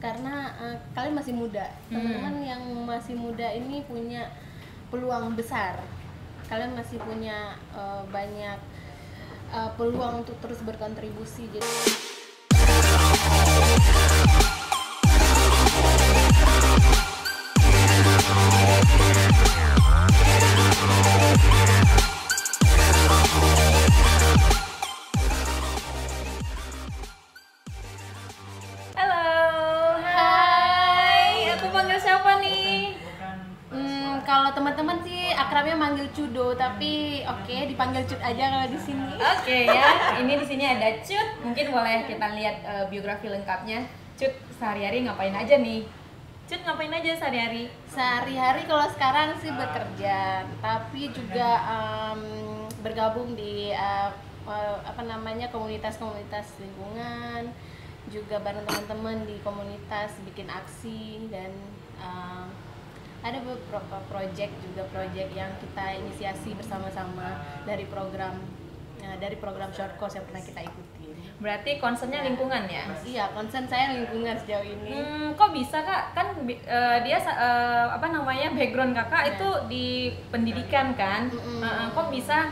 karena kalian masih muda. Teman-teman yang masih muda ini punya peluang besar. Kalian masih punya banyak peluang untuk terus berkontribusi. Jadi kalau teman-teman sih akrabnya manggil Cudo, tapi oke, dipanggil Cut aja kalau di sini. Oke ya, ini di sini ada Cut. Mungkin boleh kita lihat biografi lengkapnya. Cut sehari-hari ngapain aja nih? Cut ngapain aja sehari-hari? Sehari-hari kalau sekarang sih bekerja, tapi juga bergabung di komunitas-komunitas lingkungan, juga bareng teman-teman di komunitas bikin aksi dan ada beberapa proyek yang kita inisiasi bersama-sama dari program short course yang pernah kita ikuti. Berarti concernnya lingkungan ya? Iya, concern saya lingkungan sejauh ini. Kok bisa Kak? Kan dia background Kakak itu di pendidikan kan? Kok bisa?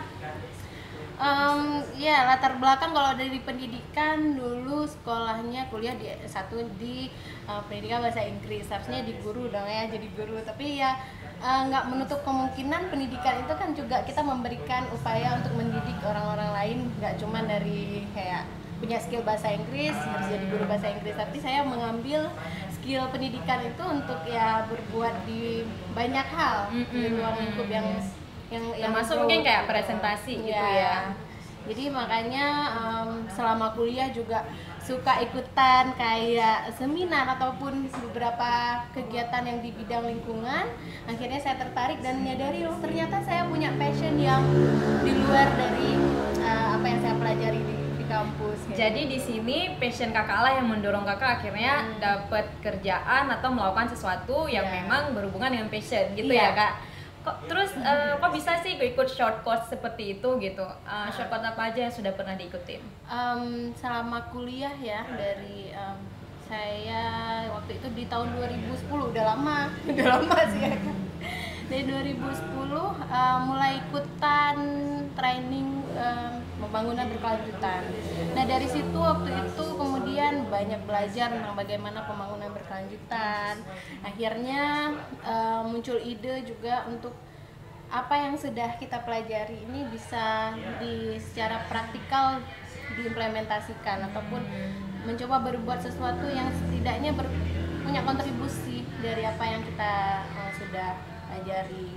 Ya, latar belakang kalau dari pendidikan, dulu sekolahnya kuliah di pendidikan bahasa Inggris, harusnya di guru dong ya, jadi guru. Tapi ya nggak menutup kemungkinan pendidikan itu kan juga kita memberikan upaya untuk mendidik orang-orang lain, nggak cuma dari kayak punya skill bahasa Inggris harus jadi guru bahasa Inggris, tapi saya mengambil skill pendidikan itu untuk ya berbuat di banyak hal di ruang lingkup yang termasuk mungkin kayak presentasi gitu ya. Jadi makanya selama kuliah juga suka ikutan kayak seminar ataupun beberapa kegiatan yang di bidang lingkungan. Akhirnya saya tertarik dan menyadari ternyata saya punya passion yang di luar dari apa yang saya pelajari di kampus. Jadi di sini passion Kakak lah yang mendorong Kakak akhirnya dapat kerjaan atau melakukan sesuatu yang memang berhubungan dengan passion gitu ya Kak. Kok bisa sih ikut short course seperti itu gitu? Short course apa aja yang sudah pernah diikutin? Selama kuliah ya, dari saya waktu itu di tahun 2010, udah lama sih ya kan. Dari 2010 mulai ikutan training pembangunan berkelanjutan. Nah dari situ waktu itu kemudian banyak belajar tentang bagaimana pembangunan berkelanjutan. Akhirnya muncul ide juga untuk apa yang sudah kita pelajari ini bisa secara praktikal diimplementasikan ataupun mencoba berbuat sesuatu yang setidaknya punya kontribusi dari apa yang kita sudah pelajari.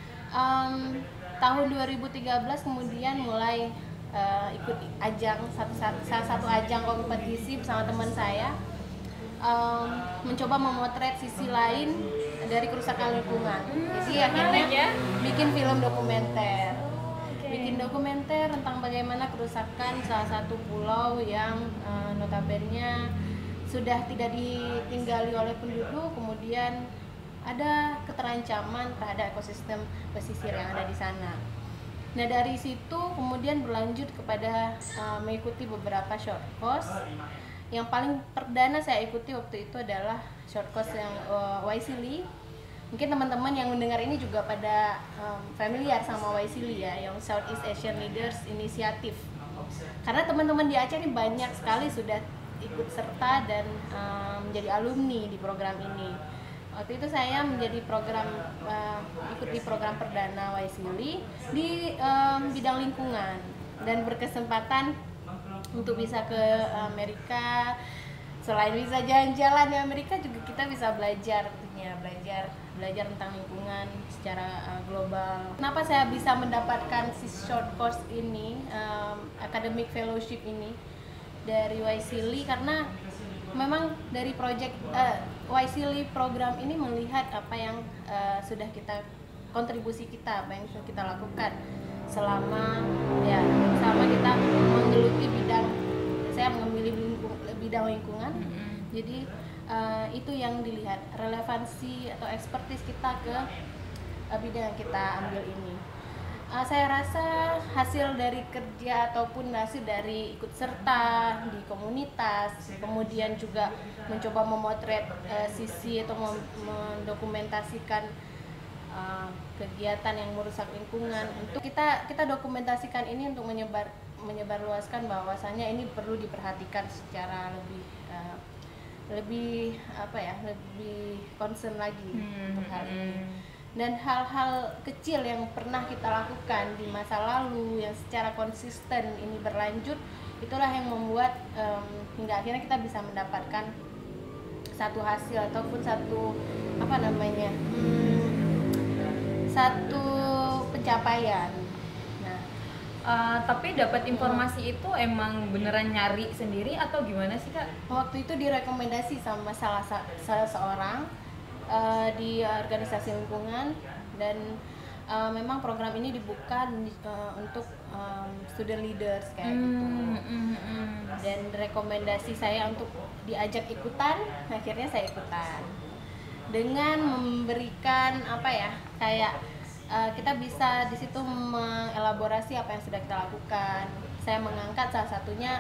Tahun 2013 kemudian mulai ikut salah satu ajang kompetisi bersama teman saya, mencoba memotret sisi lain dari kerusakan lingkungan. Jadi akhirnya bikin film dokumenter. Bikin dokumenter tentang bagaimana kerusakan salah satu pulau yang notabene sudah tidak ditinggali oleh penduduk, kemudian ada keterancaman terhadap ekosistem pesisir yang ada di sana. Nah dari situ kemudian berlanjut kepada mengikuti beberapa short course. Yang paling perdana saya ikuti waktu itu adalah short course yang YSEALI. Mungkin teman-teman yang mendengar ini juga pada familiar sama YSEALI ya, yang Southeast Asian Leaders Initiative. Karena teman-teman di Aceh ini banyak sekali sudah ikut serta dan menjadi alumni di program ini. Waktu itu saya menjadi ikut di program perdana YSEALI di bidang lingkungan dan berkesempatan untuk bisa ke Amerika. Selain bisa jalan-jalan di Amerika juga kita bisa belajar tentang lingkungan secara global. Kenapa saya bisa mendapatkan si short course ini, academic fellowship ini dari YSEALI, karena memang dari project YSEALI program ini melihat apa yang sudah kontribusi kita, apa yang sudah kita lakukan selama kita menggeluti saya memilih bidang lingkungan. Jadi itu yang dilihat, relevansi atau expertise kita ke bidang yang kita ambil ini. Saya rasa hasil dari kerja ataupun hasil dari ikut serta di komunitas, kemudian juga mencoba memotret sisi atau mendokumentasikan kegiatan yang merusak lingkungan. Untuk kita dokumentasikan ini untuk menyebarluaskan bahwasanya ini perlu diperhatikan secara lebih concern lagi untuk hal ini. Dan hal-hal kecil yang pernah kita lakukan di masa lalu yang secara konsisten ini berlanjut, itulah yang membuat hingga akhirnya kita bisa mendapatkan satu hasil ataupun satu satu pencapaian. Nah, tapi dapat informasi itu emang beneran nyari sendiri atau gimana sih Kak? Waktu itu direkomendasi sama salah seorang di organisasi lingkungan, dan memang program ini dibuka untuk student leaders kayak gitu. Dan rekomendasi saya untuk diajak ikutan, akhirnya saya ikutan dengan memberikan kita bisa di situ mengelaborasi apa yang sudah kita lakukan. Saya mengangkat salah satunya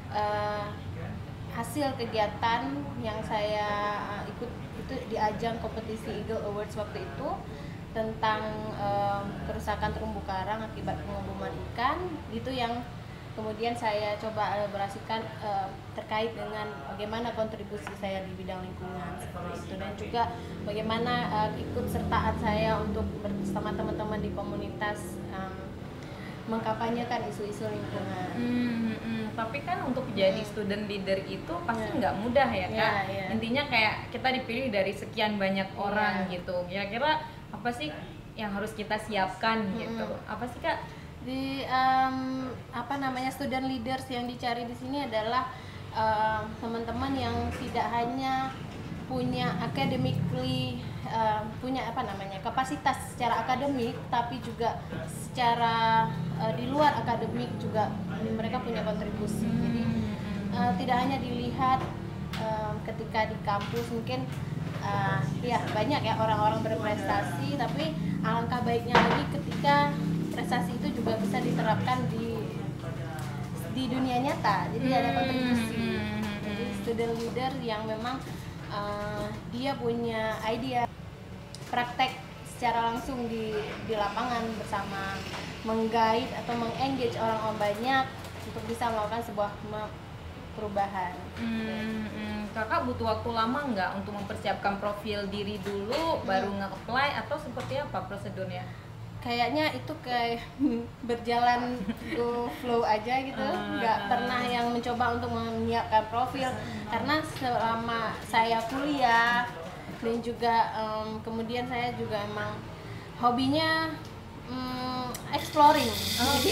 hasil kegiatan yang saya ikut itu di ajang kompetisi Eagle Awards waktu itu, tentang kerusakan terumbu karang akibat pengebuman ikan, itu yang kemudian saya coba elaborasikan terkait dengan bagaimana kontribusi saya di bidang lingkungan seperti itu, dan juga bagaimana ikut sertaan saya untuk bersama teman-teman di komunitas mengkampanyekan isu-isu lingkungan. Tapi kan untuk jadi student leader itu pasti nggak mudah ya Kak. Intinya kayak kita dipilih dari sekian banyak orang gitu. Kira-kira apa sih yang harus kita siapkan gitu? Apa sih Kak? Di student leaders yang dicari di sini adalah teman-teman yang tidak hanya punya kapasitas secara akademik, tapi juga secara di luar akademik juga mereka punya kontribusi. Jadi tidak hanya dilihat ketika di kampus mungkin banyak ya orang-orang berprestasi, tapi alangkah baiknya lagi ketika prestasi itu juga bisa diterapkan di dunia nyata. Jadi ada kontribusi. Jadi student leader yang memang dia punya ide praktek secara langsung di lapangan bersama, meng-guide atau meng-engage orang banyak untuk bisa melakukan sebuah perubahan. Kakak butuh waktu lama nggak untuk mempersiapkan profil diri dulu baru nge-apply, atau seperti apa prosedurnya? Kayaknya itu kayak berjalan go flow aja gitu, nggak pernah yang mencoba untuk menyiapkan profil, karena selama saya kuliah dan juga kemudian saya juga emang hobinya exploring. Jadi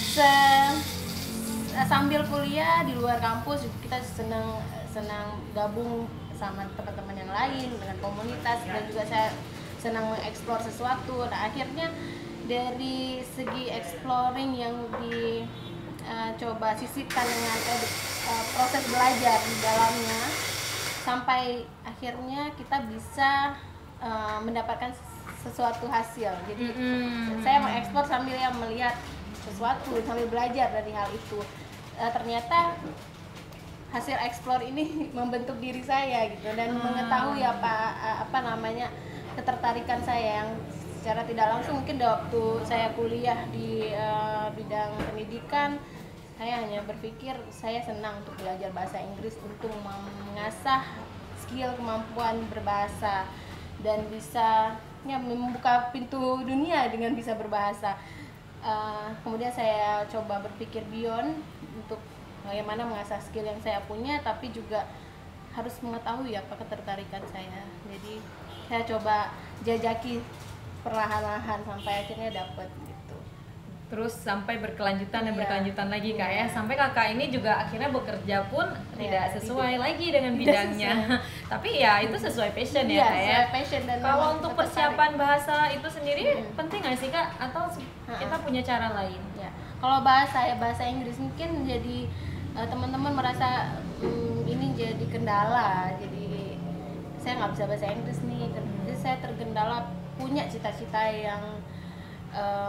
sambil kuliah di luar kampus kita senang gabung sama teman-teman yang lain dengan komunitas, dan juga saya senang mengeksplor sesuatu. Nah, akhirnya dari segi exploring yang dicoba sisipkan dengan proses belajar di dalamnya, sampai akhirnya kita bisa mendapatkan sesuatu hasil. Jadi saya mengeksplor sambil melihat sesuatu, sambil belajar dari hal itu. Ternyata hasil eksplor ini membentuk diri saya gitu, dan mengetahui ketertarikan saya yang secara tidak langsung mungkin waktu saya kuliah di bidang pendidikan, saya hanya berpikir saya senang untuk belajar bahasa Inggris untuk mengasah skill kemampuan berbahasa dan bisa membuka pintu dunia dengan bisa berbahasa. Kemudian saya coba berpikir beyond untuk bagaimana mengasah skill yang saya punya, tapi juga harus mengetahui apa ketertarikan saya. Jadi saya coba jajaki perlahan-lahan sampai akhirnya dapat gitu. Terus sampai berkelanjutan dan berkelanjutan lagi Kak ya. Sampai Kakak ini juga akhirnya bekerja pun tidak sesuai lagi dengan bidangnya. Tapi ya itu sesuai passion ya Kak ya. Passion. Dan kalau untuk persiapan bahasa itu sendiri penting nggak sih Kak? Atau kita punya cara lain? Ya. Kalau bahasa Inggris mungkin jadi teman-teman merasa ini jadi kendala. Jadi saya nggak bisa bahasa Inggris nih. Jadi saya terkendala punya cita-cita yang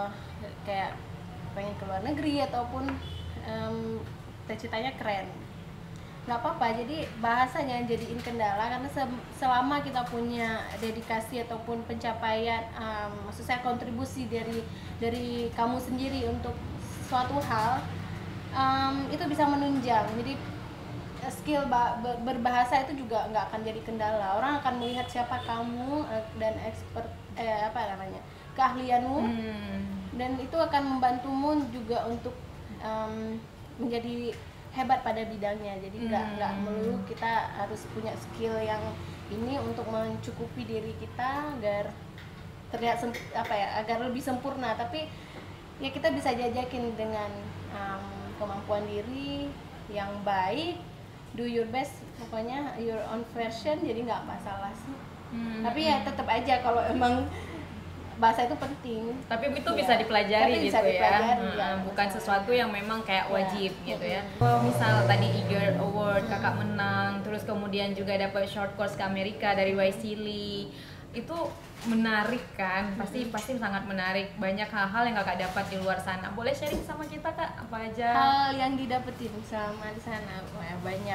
kayak pengen ke luar negeri ataupun cita-citanya keren, nggak apa-apa. Jadi bahasanya jadiin kendala, karena selama kita punya dedikasi ataupun pencapaian, maksud saya kontribusi dari kamu sendiri untuk suatu hal, itu bisa menunjang. Jadi skill berbahasa itu juga nggak akan jadi kendala. Orang akan melihat siapa kamu dan expert keahlianmu, dan itu akan membantumu juga untuk menjadi hebat pada bidangnya. Jadi nggak melulu kita harus punya skill yang ini untuk mencukupi diri kita agar terlihat agar lebih sempurna, tapi ya kita bisa jajakin dengan kemampuan diri yang baik, do your best, pokoknya your own version, jadi nggak masalah sih. Tapi ya tetap aja kalau emang bahasa itu penting, tapi itu bisa dipelajari gitu ya, bukan masalah. sesuatu yang memang kayak wajib gitu ya. Kalau misal tadi Eager Award kakak menang, terus kemudian juga dapat short course ke Amerika dari Waisili, itu menarik kan, pasti sangat menarik. Banyak hal-hal yang kakak dapat di luar sana. Boleh sharing sama kita kak, apa aja hal yang didapetin selama di sana? Banyak.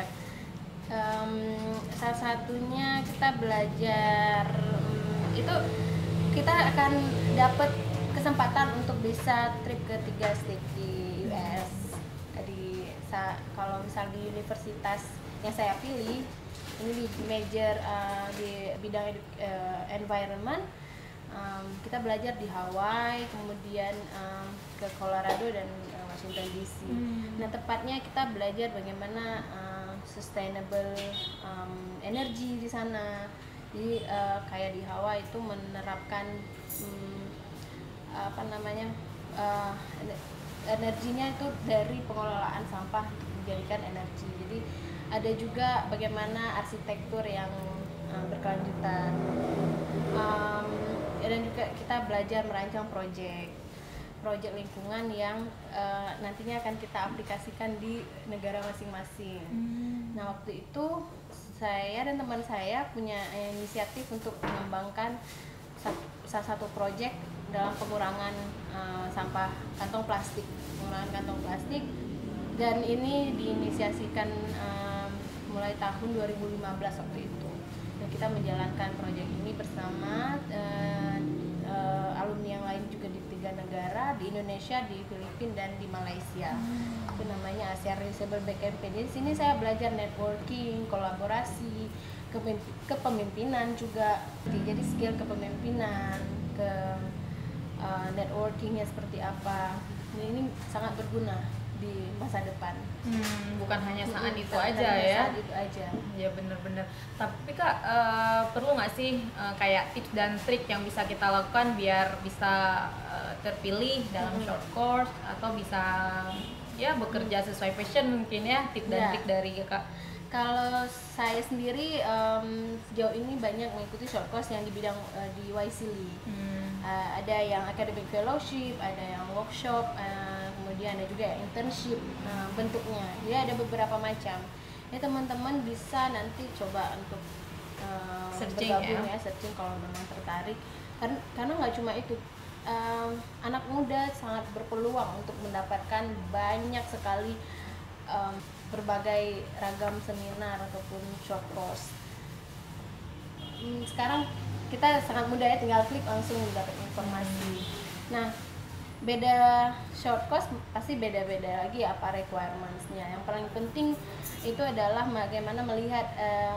Salah satunya kita belajar, itu kita akan dapat kesempatan untuk bisa trip ke 3 state di US. Kalau misal di universitas yang saya pilih, ini di major di bidang environment, kita belajar di Hawaii, kemudian ke Colorado dan Washington DC. Nah, tepatnya kita belajar bagaimana sustainable energy di sana. Jadi kayak di Hawaii itu menerapkan energinya itu dari pengelolaan sampah dijadikan energi. Jadi ada juga bagaimana arsitektur yang berkelanjutan, dan juga kita belajar merancang proyek lingkungan yang nantinya akan kita aplikasikan di negara masing-masing. Nah, waktu itu saya dan teman saya punya inisiatif untuk mengembangkan salah satu proyek dalam pengurangan sampah kantong plastik, dan ini diinisiasikan mulai tahun 2015 waktu itu. Dan kita menjalankan proyek ini bersama alumni yang lain juga di 3 negara, di Indonesia, di Filipina, dan di Malaysia. Itu namanya Asia Reusable Bag Campaign. Di sini saya belajar networking, kolaborasi, kepemimpinan juga. Jadi skill kepemimpinan, networkingnya seperti apa. Ini sangat berguna di masa depan. Bukan hanya saat itu aja ya. Saat itu aja. Ya benar-benar. Tapi kak, perlu nggak sih kayak tips dan trik yang bisa kita lakukan biar bisa terpilih dalam short course atau bisa ya bekerja sesuai passion mungkin ya, tips dan trik dari kak? Kalau saya sendiri sejauh ini banyak mengikuti short course yang di bidang di Waisili. Ada yang academic fellowship, ada yang workshop, kemudian ada juga internship bentuknya. Jadi ada beberapa macam. Ya, teman-teman bisa nanti coba untuk bergabung ya, searching kalau memang tertarik. Karena nggak cuma itu, anak muda sangat berpeluang untuk mendapatkan banyak sekali berbagai ragam seminar ataupun short course. Sekarang kita sangat mudah ya, tinggal klik langsung dapat informasi. Nah, beda short course pasti beda-beda lagi apa requirements-nya. Yang paling penting itu adalah bagaimana melihat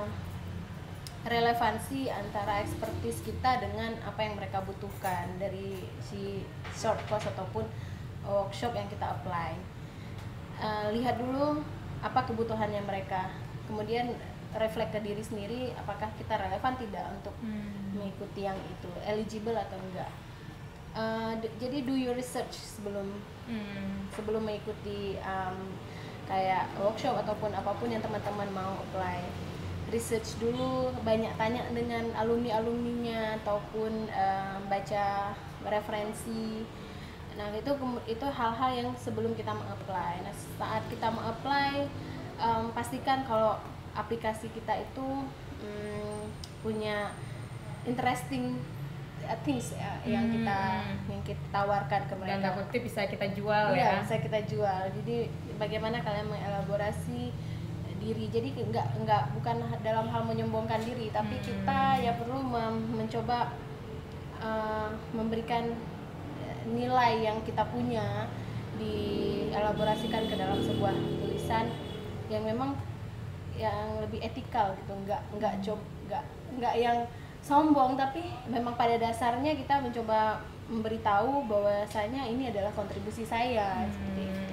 relevansi antara expertise kita dengan apa yang mereka butuhkan dari si short course ataupun workshop yang kita apply. Lihat dulu apa kebutuhannya mereka, kemudian reflect ke diri sendiri apakah kita relevan tidak untuk mengikuti yang itu, eligible atau enggak. Jadi do your research sebelum mengikuti kayak workshop ataupun apapun yang teman-teman mau apply. Research dulu, banyak tanya dengan alumninya ataupun baca referensi. Nah, itu hal-hal yang sebelum kita mengapply. Nah, saat kita mengapply, pastikan kalau aplikasi kita itu punya interesting things yang kita tawarkan ke mereka. Dan takutnya bisa kita jual ya. Bisa kita jual. Jadi bagaimana kalian mengelaborasi diri. Jadi bukan dalam hal menyombongkan diri, tapi kita ya perlu mencoba memberikan nilai yang kita punya, dielaborasikan ke dalam sebuah tulisan yang memang yang lebih etikal gitu, nggak yang sombong, tapi memang pada dasarnya kita mencoba memberitahu bahwasanya ini adalah kontribusi saya seperti itu.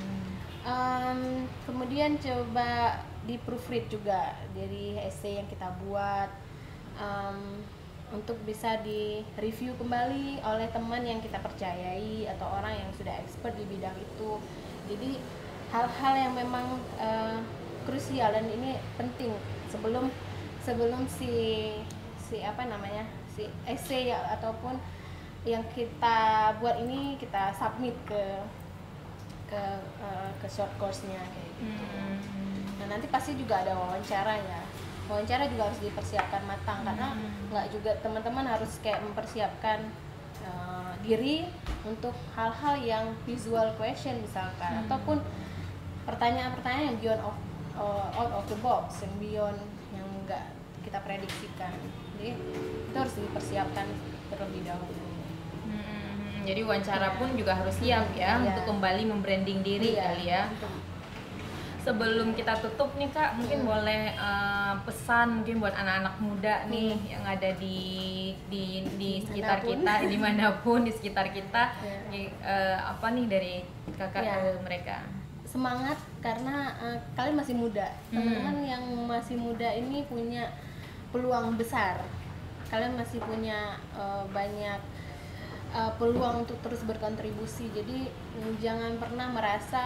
Kemudian coba di proofread juga dari essay yang kita buat, untuk bisa di review kembali oleh teman yang kita percayai atau orang yang sudah expert di bidang itu. Jadi hal-hal yang memang krusial dan ini penting sebelum si essay ataupun yang kita buat ini kita submit ke short course-nya kayak gitu. Nah, nanti pasti juga ada wawancara juga harus dipersiapkan matang, karena nggak juga teman-teman harus kayak mempersiapkan diri untuk hal-hal yang visual question misalkan, ataupun pertanyaan-pertanyaan yang out of the box, yang beyond yang nggak kita prediksikan. Jadi itu harus dipersiapkan terlebih dahulu. Jadi wawancara pun juga harus siap untuk kembali membranding diri kali ya. Sebelum kita tutup nih Kak, mungkin boleh pesan mungkin buat anak-anak muda nih yang ada di sekitar kita, dimanapun di sekitar kita, apa nih dari Kakak ke mereka? Semangat, karena kalian masih muda. Teman-teman yang masih muda ini punya peluang besar. Kalian masih punya banyak peluang untuk terus berkontribusi. Jadi jangan pernah merasa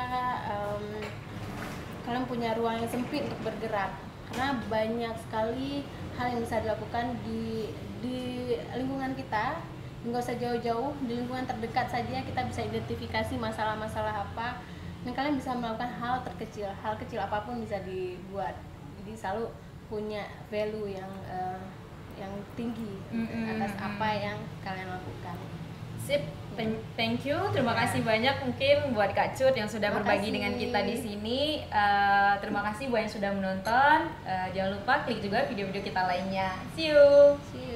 kalian punya ruang yang sempit untuk bergerak, karena banyak sekali hal yang bisa dilakukan di lingkungan kita. Nggak usah jauh-jauh, di lingkungan terdekat saja kita bisa identifikasi masalah-masalah apa, dan kalian bisa melakukan hal kecil apapun bisa dibuat. Jadi selalu punya value yang tinggi atas apa yang kalian lakukan. Sip, thank you, terima kasih banyak mungkin buat Kak Cut yang sudah berbagi dengan kita di sini. Terima kasih buat yang sudah menonton. Jangan lupa klik juga video-video kita lainnya. See you.